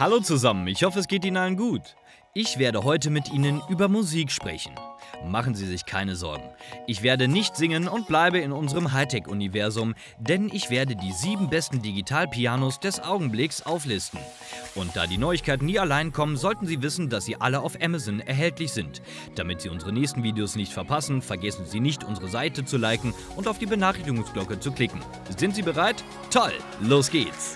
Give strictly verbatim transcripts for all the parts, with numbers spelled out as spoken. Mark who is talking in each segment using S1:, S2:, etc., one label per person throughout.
S1: Hallo zusammen, ich hoffe, es geht Ihnen allen gut. Ich werde heute mit Ihnen über Musik sprechen. Machen Sie sich keine Sorgen. Ich werde nicht singen und bleibe in unserem Hightech-Universum, denn ich werde die sieben besten Digitalpianos des Augenblicks auflisten. Und da die Neuigkeiten nie allein kommen, sollten Sie wissen, dass sie alle auf Amazon erhältlich sind. Damit Sie unsere nächsten Videos nicht verpassen, vergessen Sie nicht, unsere Seite zu liken und auf die Benachrichtigungsglocke zu klicken. Sind Sie bereit? Toll, los geht's!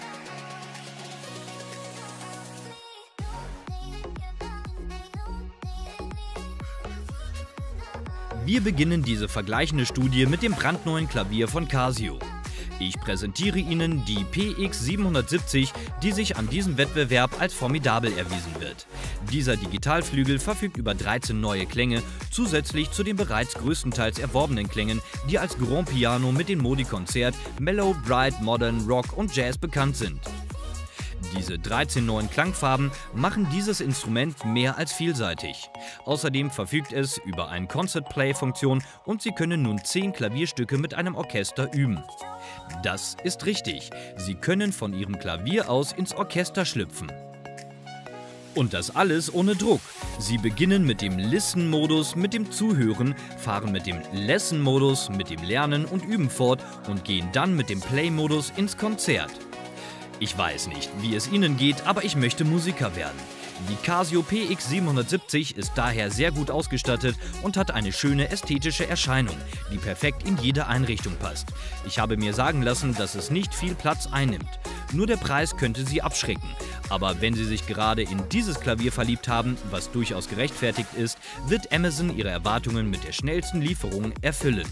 S1: Wir beginnen diese vergleichende Studie mit dem brandneuen Klavier von Casio. Ich präsentiere Ihnen die P X siebenhundertsiebzig, die sich an diesem Wettbewerb als formidabel erwiesen wird. Dieser Digitalflügel verfügt über dreizehn neue Klänge, zusätzlich zu den bereits größtenteils erworbenen Klängen, die als Grand Piano mit den Modi Konzert, Mellow, Bright, Modern, Rock und Jazz bekannt sind. Diese dreizehn neuen Klangfarben machen dieses Instrument mehr als vielseitig. Außerdem verfügt es über eine Concert-Play-Funktion und Sie können nun zehn Klavierstücke mit einem Orchester üben. Das ist richtig, Sie können von Ihrem Klavier aus ins Orchester schlüpfen. Und das alles ohne Druck. Sie beginnen mit dem Listen-Modus, mit dem Zuhören, fahren mit dem Lesson-Modus, mit dem Lernen und Üben fort und gehen dann mit dem Play-Modus ins Konzert. Ich weiß nicht, wie es Ihnen geht, aber ich möchte Musiker werden. Die Casio P X siebenhundertsiebzig ist daher sehr gut ausgestattet und hat eine schöne ästhetische Erscheinung, die perfekt in jede Einrichtung passt. Ich habe mir sagen lassen, dass es nicht viel Platz einnimmt. Nur der Preis könnte Sie abschrecken. Aber wenn Sie sich gerade in dieses Klavier verliebt haben, was durchaus gerechtfertigt ist, wird Amazon Ihre Erwartungen mit der schnellsten Lieferung erfüllen.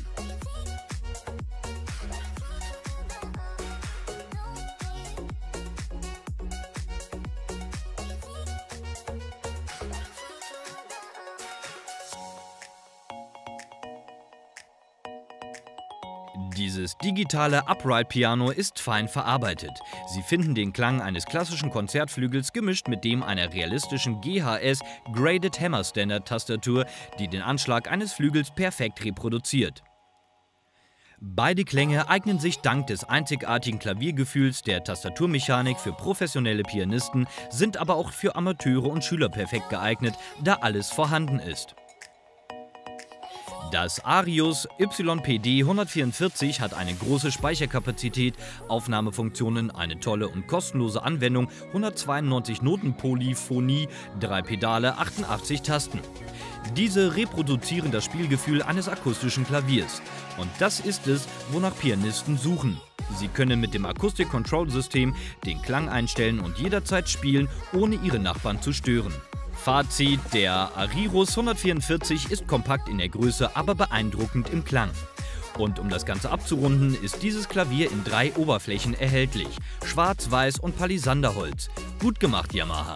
S1: Dieses digitale Upright-Piano ist fein verarbeitet. Sie finden den Klang eines klassischen Konzertflügels gemischt mit dem einer realistischen G H S Graded Hammer Standard Tastatur, die den Anschlag eines Flügels perfekt reproduziert. Beide Klänge eignen sich dank des einzigartigen Klaviergefühls der Tastaturmechanik für professionelle Pianisten, sind aber auch für Amateure und Schüler perfekt geeignet, da alles vorhanden ist. Das Arius Y P D hundertvierundvierzig hat eine große Speicherkapazität, Aufnahmefunktionen, eine tolle und kostenlose Anwendung, hundertzweiundneunzig Noten Polyphonie, drei Pedale, achtundachtzig Tasten. Diese reproduzieren das Spielgefühl eines akustischen Klaviers. Und das ist es, wonach Pianisten suchen. Sie können mit dem Akustik-Control-System den Klang einstellen und jederzeit spielen, ohne Ihre Nachbarn zu stören. Fazit: Der Arius hundertvierundvierzig ist kompakt in der Größe, aber beeindruckend im Klang. Und um das Ganze abzurunden, ist dieses Klavier in drei Oberflächen erhältlich: Schwarz, Weiß und Palisanderholz. Gut gemacht, Yamaha!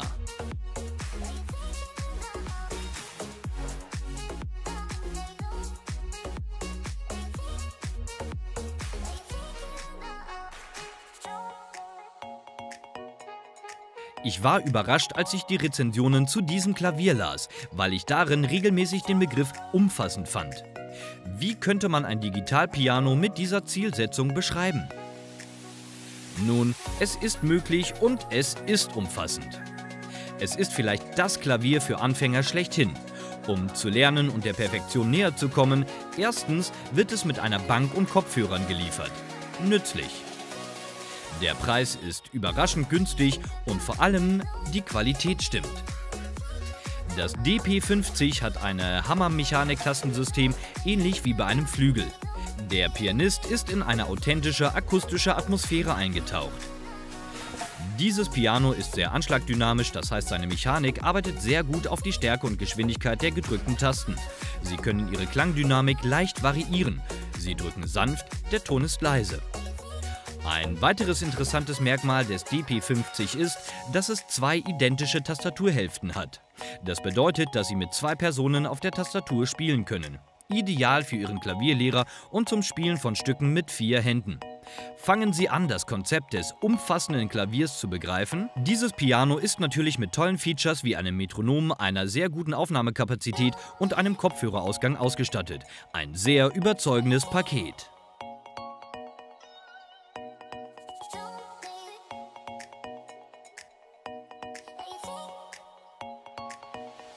S1: Ich war überrascht, als ich die Rezensionen zu diesem Klavier las, weil ich darin regelmäßig den Begriff umfassend fand. Wie könnte man ein Digitalpiano mit dieser Zielsetzung beschreiben? Nun, es ist möglich und es ist umfassend. Es ist vielleicht das Klavier für Anfänger schlechthin. Um zu lernen und der Perfektion näher zu kommen, erstens wird es mit einer Bank und Kopfhörern geliefert. Nützlich. Der Preis ist überraschend günstig und vor allem die Qualität stimmt. Das D P fünfzig hat ein Hammermechanik-Klassensystem, ähnlich wie bei einem Flügel. Der Pianist ist in eine authentische akustische Atmosphäre eingetaucht. Dieses Piano ist sehr anschlagdynamisch, das heißt, seine Mechanik arbeitet sehr gut auf die Stärke und Geschwindigkeit der gedrückten Tasten. Sie können ihre Klangdynamik leicht variieren. Sie drücken sanft, der Ton ist leise. Ein weiteres interessantes Merkmal des D P fünfzig ist, dass es zwei identische Tastaturhälften hat. Das bedeutet, dass Sie mit zwei Personen auf der Tastatur spielen können. Ideal für Ihren Klavierlehrer und zum Spielen von Stücken mit vier Händen. Fangen Sie an, das Konzept des umfassenden Klaviers zu begreifen. Dieses Piano ist natürlich mit tollen Features wie einem Metronom, einer sehr guten Aufnahmekapazität und einem Kopfhörerausgang ausgestattet. Ein sehr überzeugendes Paket.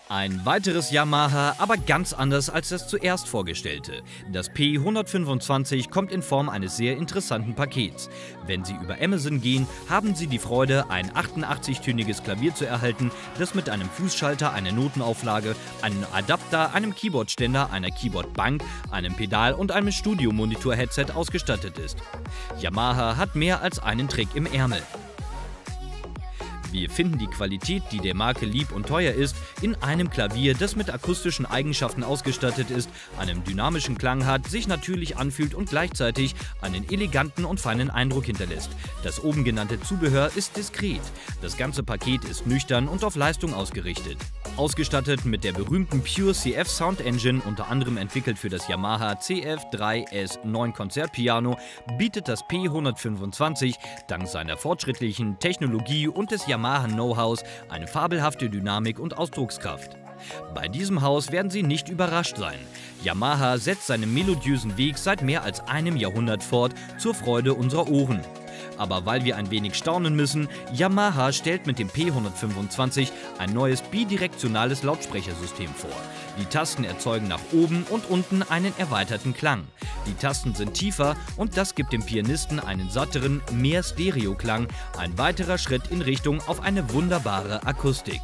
S1: Ein weiteres Yamaha, aber ganz anders als das zuerst vorgestellte. Das P hundertfünfundzwanzig kommt in Form eines sehr interessanten Pakets. Wenn Sie über Amazon gehen, haben Sie die Freude, ein achtundachtzig-töniges Klavier zu erhalten, das mit einem Fußschalter, einer Notenauflage, einem Adapter, einem Keyboardständer, einer Keyboardbank, einem Pedal und einem Studio-Monitor-Headset ausgestattet ist. Yamaha hat mehr als einen Trick im Ärmel. Wir finden die Qualität, die der Marke lieb und teuer ist, in einem Klavier, das mit akustischen Eigenschaften ausgestattet ist, einen dynamischen Klang hat, sich natürlich anfühlt und gleichzeitig einen eleganten und feinen Eindruck hinterlässt. Das oben genannte Zubehör ist diskret. Das ganze Paket ist nüchtern und auf Leistung ausgerichtet. Ausgestattet mit der berühmten Pure C F Sound Engine, unter anderem entwickelt für das Yamaha C F drei S neun Konzertpiano, bietet das P hundertfünfundzwanzig dank seiner fortschrittlichen Technologie und des Yamaha Know-hows eine fabelhafte Dynamik und Ausdruckskraft. Bei diesem Haus werden Sie nicht überrascht sein. Yamaha setzt seinen melodiösen Weg seit mehr als einem Jahrhundert fort, zur Freude unserer Ohren. Aber weil wir ein wenig staunen müssen, Yamaha stellt mit dem P hundertfünfundzwanzig ein neues bidirektionales Lautsprechersystem vor. Die Tasten erzeugen nach oben und unten einen erweiterten Klang. Die Tasten sind tiefer und das gibt dem Pianisten einen satteren, mehr Stereoklang, ein weiterer Schritt in Richtung auf eine wunderbare Akustik.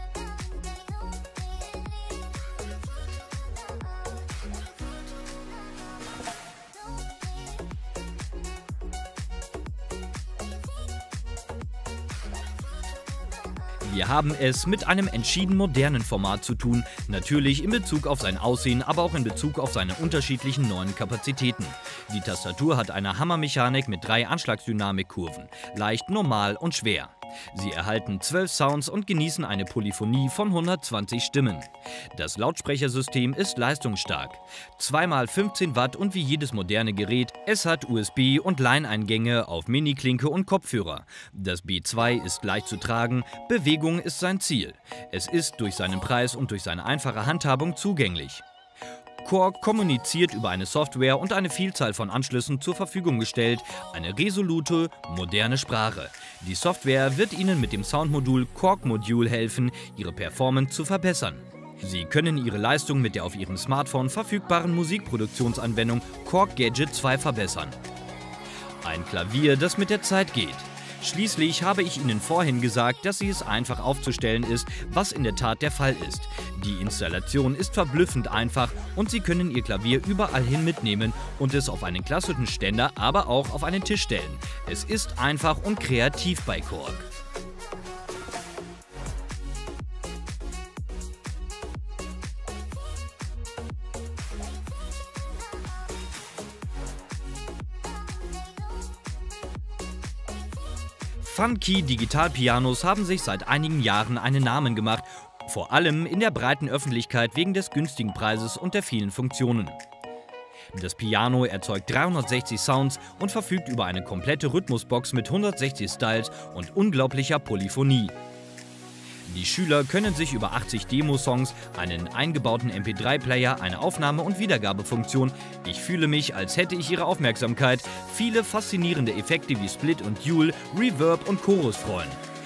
S1: Wir haben es mit einem entschieden modernen Format zu tun, natürlich in Bezug auf sein Aussehen, aber auch in Bezug auf seine unterschiedlichen neuen Kapazitäten. Die Tastatur hat eine Hammermechanik mit drei Anschlagsdynamikkurven, leicht, normal und schwer. Sie erhalten zwölf Sounds und genießen eine Polyphonie von hundertzwanzig Stimmen. Das Lautsprechersystem ist leistungsstark. zwei mal fünfzehn Watt und wie jedes moderne Gerät, es hat U S B- und Line-Eingänge auf Mini-Klinke und Kopfhörer. Das B zwei ist leicht zu tragen, Bewegung ist sein Ziel. Es ist durch seinen Preis und durch seine einfache Handhabung zugänglich. Korg kommuniziert über eine Software und eine Vielzahl von Anschlüssen zur Verfügung gestellt, eine resolute, moderne Sprache. Die Software wird Ihnen mit dem Soundmodul Korg Module helfen, Ihre Performance zu verbessern. Sie können Ihre Leistung mit der auf Ihrem Smartphone verfügbaren Musikproduktionsanwendung Korg Gadget zwei verbessern. Ein Klavier, das mit der Zeit geht. Schließlich habe ich Ihnen vorhin gesagt, dass es einfach aufzustellen ist, was in der Tat der Fall ist. Die Installation ist verblüffend einfach und Sie können Ihr Klavier überall hin mitnehmen und es auf einen klassischen Ständer, aber auch auf einen Tisch stellen. Es ist einfach und kreativ bei Korg. Funky Digitalpianos haben sich seit einigen Jahren einen Namen gemacht, vor allem in der breiten Öffentlichkeit wegen des günstigen Preises und der vielen Funktionen. Das Piano erzeugt dreihundertsechzig Sounds und verfügt über eine komplette Rhythmusbox mit hundertsechzig Styles und unglaublicher Polyphonie. Die Schüler können sich über achtzig Demo-Songs, einen eingebauten M P drei Player, eine Aufnahme- und Wiedergabefunktion, ich fühle mich, als hätte ich ihre Aufmerksamkeit, viele faszinierende Effekte wie Split und Dual, Reverb und Chorus freuen.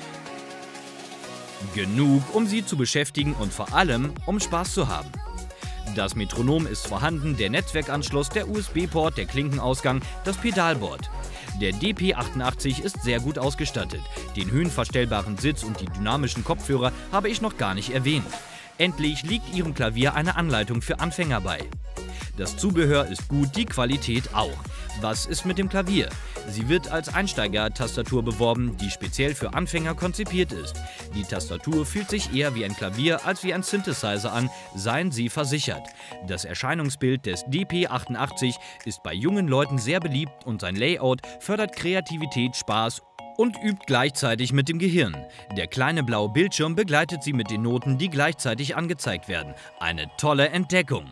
S1: Genug, um sie zu beschäftigen und vor allem, um Spaß zu haben. Das Metronom ist vorhanden, der Netzwerkanschluss, der U S B-Port, der Klinkenausgang, das Pedalboard. Der D P achtundachtzig ist sehr gut ausgestattet. Den höhenverstellbaren Sitz und die dynamischen Kopfhörer habe ich noch gar nicht erwähnt. Endlich liegt Ihrem Klavier eine Anleitung für Anfänger bei. Das Zubehör ist gut, die Qualität auch. Was ist mit dem Klavier? Sie wird als Einsteiger-Tastatur beworben, die speziell für Anfänger konzipiert ist. Die Tastatur fühlt sich eher wie ein Klavier als wie ein Synthesizer an, seien Sie versichert. Das Erscheinungsbild des D P achtundachtzig ist bei jungen Leuten sehr beliebt und sein Layout fördert Kreativität, Spaß und übt gleichzeitig mit dem Gehirn. Der kleine blaue Bildschirm begleitet Sie mit den Noten, die gleichzeitig angezeigt werden. Eine tolle Entdeckung!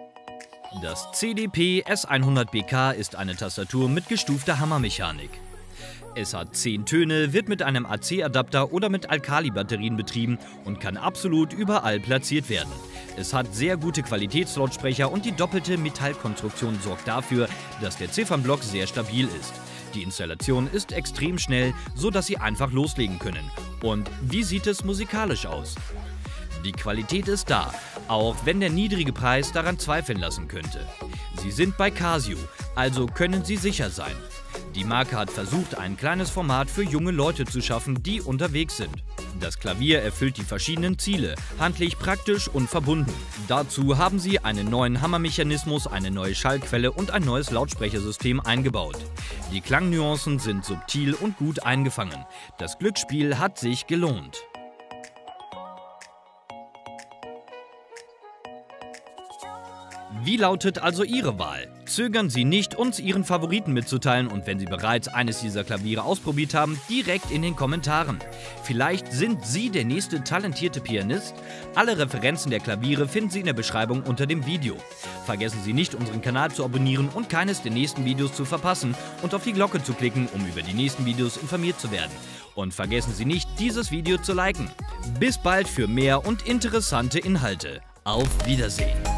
S1: Das C D P S hundert B K ist eine Tastatur mit gestufter Hammermechanik. Es hat zehn Töne, wird mit einem A C-Adapter oder mit Alkali-Batterien betrieben und kann absolut überall platziert werden. Es hat sehr gute Qualitätslautsprecher und die doppelte Metallkonstruktion sorgt dafür, dass der Ziffernblock sehr stabil ist. Die Installation ist extrem schnell, so dass Sie einfach loslegen können. Und wie sieht es musikalisch aus? Die Qualität ist da, auch wenn der niedrige Preis daran zweifeln lassen könnte. Sie sind bei Casio, also können Sie sicher sein. Die Marke hat versucht, ein kleines Format für junge Leute zu schaffen, die unterwegs sind. Das Klavier erfüllt die verschiedenen Ziele, handlich praktisch und verbunden. Dazu haben sie einen neuen Hammermechanismus, eine neue Schallquelle und ein neues Lautsprechersystem eingebaut. Die Klangnuancen sind subtil und gut eingefangen. Das Glücksspiel hat sich gelohnt. Wie lautet also Ihre Wahl? Zögern Sie nicht, uns Ihren Favoriten mitzuteilen und wenn Sie bereits eines dieser Klaviere ausprobiert haben, direkt in den Kommentaren. Vielleicht sind Sie der nächste talentierte Pianist? Alle Referenzen der Klaviere finden Sie in der Beschreibung unter dem Video. Vergessen Sie nicht, unseren Kanal zu abonnieren und keines der nächsten Videos zu verpassen und auf die Glocke zu klicken, um über die nächsten Videos informiert zu werden. Und vergessen Sie nicht, dieses Video zu liken. Bis bald für mehr und interessante Inhalte. Auf Wiedersehen!